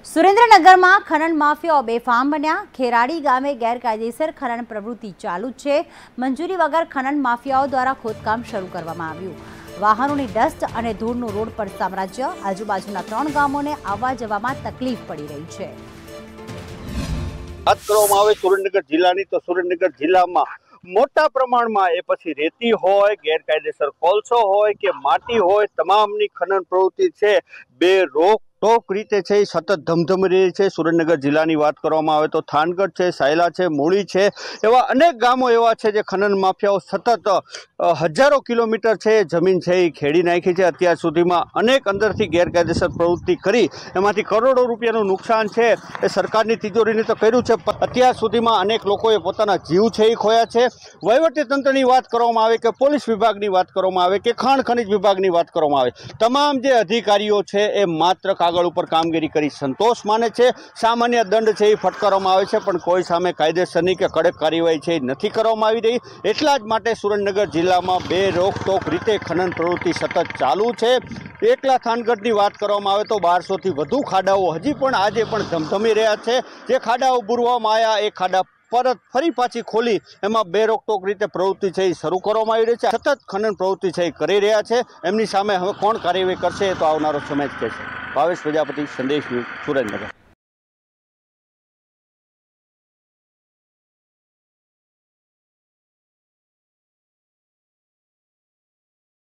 સુરેન્દ્રનગરમાં ખનન માફિયાઓ બેફામ બન્યા। ખેરાડી ગામે ગેરકાયદેસર ખનન પ્રવૃત્તિ ચાલુ છે। મંજૂરી વગર ખનન માફિયાઓ દ્વારા ખોદકામ શરૂ કરવામાં આવ્યું। વાહનોની ડસ્ટ અને ધૂળનું રોડ પર સામ્રાજ્ય। આજુબાજુના 3 ગામોને આવવા જવામાં તકલીફ પડી રહી છે। વાત કરવામાં આવે સુરેન્દ્રનગર જિલ્લાની તો સુરેન્દ્રનગર જિલ્લામાં મોટા પ્રમાણમાં એ પછી રેતી હોય, ગેરકાયદેસર કોલસો હોય કે માટી હોય, તમામની ખનન પ્રવૃત્તિ છે બે રોકટોક રીતે છે એ સતત ધમધમી રહી છે। સુરેન્દ્રનગર જિલ્લાની વાત કરવામાં આવે તો થાનગઢ છે, સાયલા છે, મૂળી છે, એવા અનેક ગામો એવા છે જે ખનન માફિયાઓ સતત હજારો કિલોમીટર છે જમીન છે એ ખેડી નાખી છે। અત્યાર સુધીમાં અનેક અંદરથી ગેરકાયદેસર પ્રવૃત્તિ કરી એમાંથી કરોડો રૂપિયાનું નુકસાન છે એ સરકારની તિજોરીને તો કર્યું છે। અત્યાર સુધીમાં અનેક લોકોએ પોતાના જીવ છે એ ખોયા છે। વહીવટીતંત્રની વાત કરવામાં આવે કે પોલીસ વિભાગની વાત કરવામાં આવે કે ખાણ ખનિજ વિભાગની વાત કરવામાં આવે, તમામ જે અધિકારીઓ છે એ માત્ર કાગળ ઉપર કામગીરી કરી સંતોષ માને છે। સામાન્ય દંડ છે એ ફટકારવામાં આવે છે પણ કોઈ સામે કાયદેસરની કે કડક કાર્યવાહી છે એ નથી કરવામાં આવી રહી। એટલા જ માટે સુરેન્દ્રનગર જિલ્લામાં બે રોકટોક રીતે ખનન પ્રવૃત્તિ સતત ચાલુ છે। એકલા થાનગઢની વાત કરવામાં આવે તો 1200થી વધુ ખાડાઓ હજી પણ આજે પણ ધમધમી રહ્યા છે। જે ખાડાઓ બુરવામાં આવ્યા એ ખાડા પરત ફરી પાછી ખોલી એમાં બે રોકટોક રીતે પ્રવૃત્તિ છે એ શરૂ કરવામાં આવી રહી છે। સતત ખનન પ્રવૃત્તિ છે એ કરી રહ્યા છે। એમની સામે હવે કોણ કાર્યવાહી કરશે તો આવનારો સમય જ કહેશે। ભાવેશ પ્રજાપતિ, સંદેશ ન્યૂઝ, સુરેન્દ્રનગર।